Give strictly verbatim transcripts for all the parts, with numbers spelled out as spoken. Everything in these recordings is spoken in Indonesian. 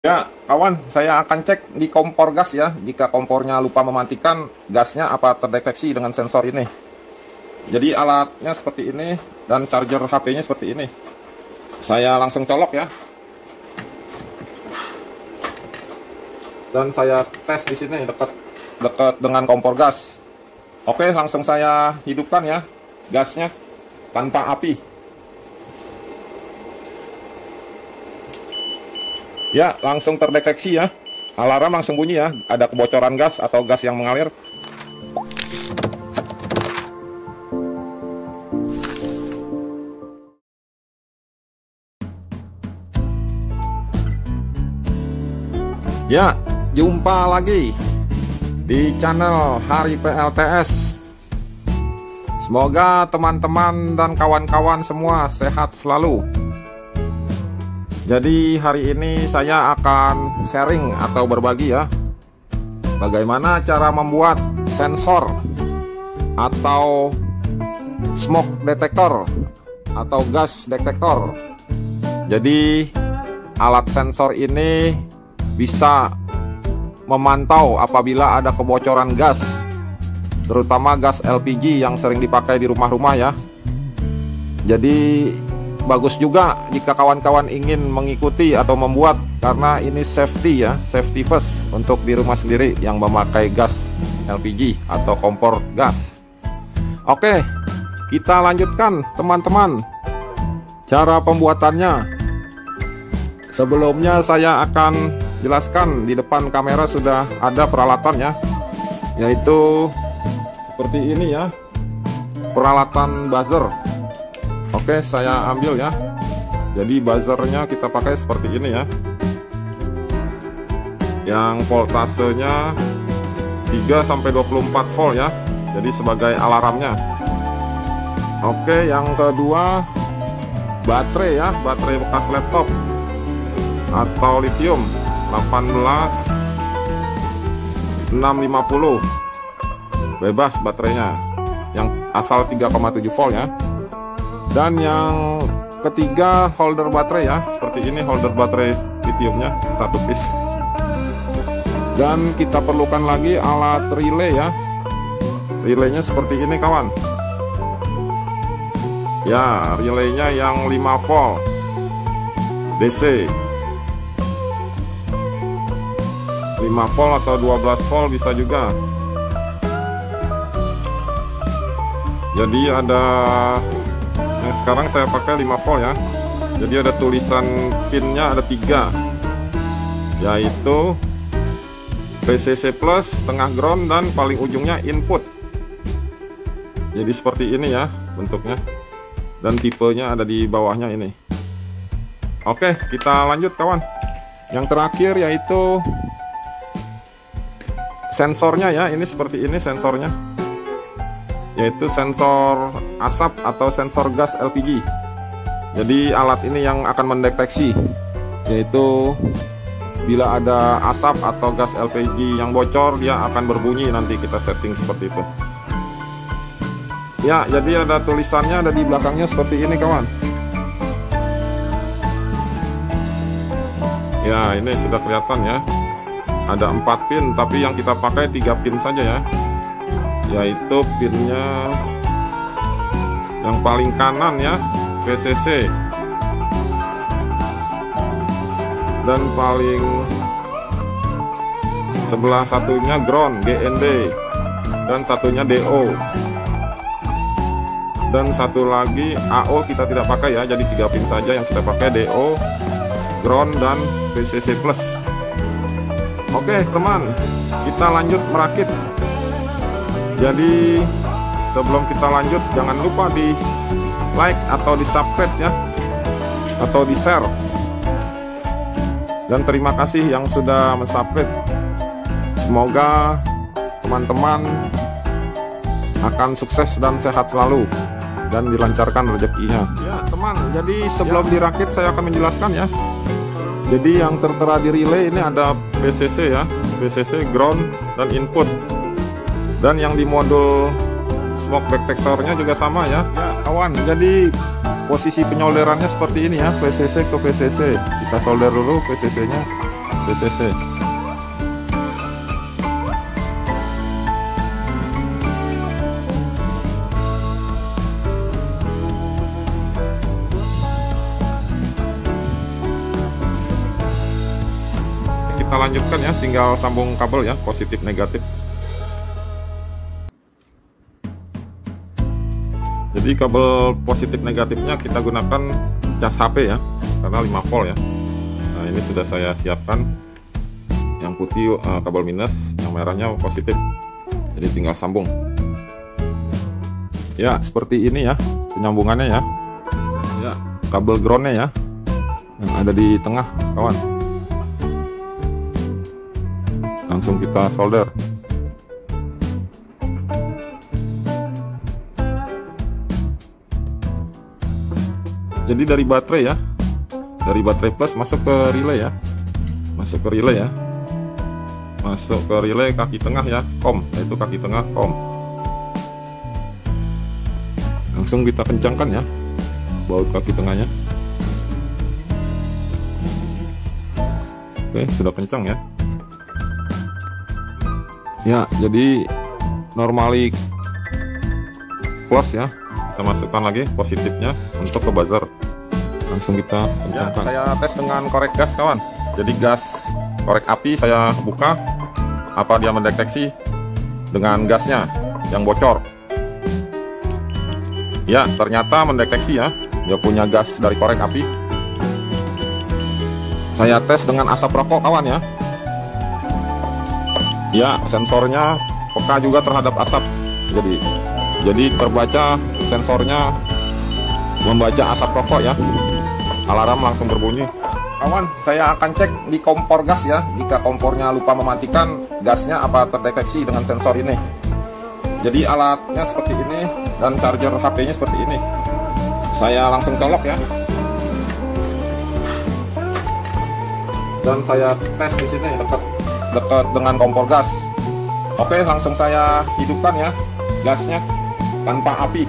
Ya, kawan, saya akan cek di kompor gas ya. Jika kompornya lupa mematikan, gasnya apa terdeteksi dengan sensor ini. Jadi alatnya seperti ini dan charger H P-nya seperti ini. Saya langsung colok ya. Dan saya tes di sini dekat dekat dengan kompor gas. Oke, langsung saya hidupkan ya gasnya tanpa api. Ya, langsung terdeteksi ya. Alarm langsung bunyi ya. Ada kebocoran gas atau gas yang mengalir. Ya, jumpa lagi di channel Hari P L T S. Semoga teman-teman dan kawan-kawan semua sehat selalu. Jadi hari ini saya akan sharing atau berbagi ya, bagaimana cara membuat sensor atau smoke detector atau gas detektor. Jadi alat sensor ini bisa memantau apabila ada kebocoran gas, terutama gas L P G yang sering dipakai di rumah-rumah ya. Jadi bagus juga jika kawan-kawan ingin mengikuti atau membuat, karena ini safety ya, safety first untuk di rumah sendiri yang memakai gas L P G atau kompor gas. Oke, kita lanjutkan teman-teman cara pembuatannya. Sebelumnya saya akan jelaskan, di depan kamera sudah ada peralatannya, yaitu seperti ini ya, peralatan buzzer. Oke, saya ambil ya. Jadi buzzernya kita pakai seperti ini ya, yang voltasenya tiga sampai dua puluh empat volt ya. Jadi sebagai alarmnya. Oke, yang kedua baterai ya, baterai bekas laptop atau lithium delapan belas enam lima puluh, bebas baterainya, yang asal tiga koma tujuh volt ya. Dan yang ketiga holder baterai ya, seperti ini holder baterai lithiumnya satu piece. Dan kita perlukan lagi alat relay ya, relaynya seperti ini kawan ya, relaynya yang lima volt D C, lima volt atau dua belas volt bisa juga. Jadi ada yang sekarang saya pakai lima volt ya. Jadi ada tulisan pinnya ada tiga, yaitu P C C plus, tengah ground, dan paling ujungnya input. Jadi seperti ini ya bentuknya, dan tipenya ada di bawahnya ini. Oke, kita lanjut kawan. Yang terakhir yaitu sensornya ya. Ini seperti ini sensornya, yaitu sensor asap atau sensor gas L P G. Jadi alat ini yang akan mendeteksi, yaitu bila ada asap atau gas L P G yang bocor, dia akan berbunyi. Nanti kita setting seperti itu ya. Jadi ada tulisannya ada di belakangnya seperti ini kawan ya. Ini sudah kelihatan ya, ada empat pin, tapi yang kita pakai tiga pin saja ya, yaitu pinnya yang paling kanan ya P C C, dan paling sebelah satunya ground G N D, dan satunya D O, dan satu lagi A O kita tidak pakai ya. Jadi tiga pin saja yang kita pakai, D O, ground, dan P C C plus. Oke teman, kita lanjut merakit. Jadi sebelum kita lanjut, jangan lupa di like atau di subscribe ya, atau di share. Dan terima kasih yang sudah mensubscribe. Semoga teman-teman akan sukses dan sehat selalu, dan dilancarkan rezekinya ya teman. Jadi sebelum ya dirakit saya akan menjelaskan ya. Jadi yang tertera di relay ini ada P C C ya, P C C, ground, dan input. Dan yang di modul smoke detectornya juga sama ya, ya kawan. Jadi posisi penyolderannya seperti ini ya, P C C ke P C C. Kita solder dulu P C C nya. D C C. Kita lanjutkan ya, tinggal sambung kabel ya, positif negatif. Jadi kabel positif negatifnya kita gunakan cas H P ya, karena lima volt ya. Nah ini sudah saya siapkan, yang putih uh, kabel minus, yang merahnya positif. Jadi tinggal sambung. Ya seperti ini ya penyambungannya ya. Ya kabel groundnya ya, yang ada di tengah kawan. Langsung kita solder. Jadi dari baterai ya, dari baterai plus masuk ke relay ya, masuk ke relay ya, masuk ke relay kaki tengah ya, kom, yaitu kaki tengah kom. Langsung kita kencangkan ya, baut kaki tengahnya. Oke, sudah kencang ya. Ya, jadi normally close ya. Kita masukkan lagi positifnya untuk ke buzzer. Langsung kita kencangkan. Ya, saya tes dengan korek gas kawan. Jadi gas korek api saya buka, apa dia mendeteksi dengan gasnya yang bocor. Ya ternyata mendeteksi ya, dia punya gas dari korek api. Saya tes dengan asap rokok kawan ya. Ya sensornya peka juga terhadap asap. Jadi jadi terbaca sensornya membaca asap rokok ya. Alarm langsung berbunyi. Kawan, saya akan cek di kompor gas ya. Jika kompornya lupa mematikan, gasnya apa terdeteksi dengan sensor ini. Jadi alatnya seperti ini dan charger H P-nya seperti ini. Saya langsung colok ya. Dan saya tes di sini dekat dekat dengan kompor gas. Oke, langsung saya hidupkan ya gasnya tanpa api.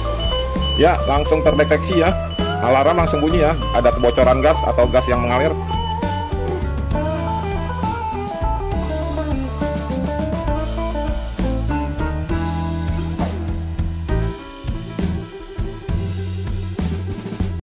Ya, langsung terdeteksi ya. Alarm langsung bunyi ya. Ada kebocoran gas atau gas yang mengalir.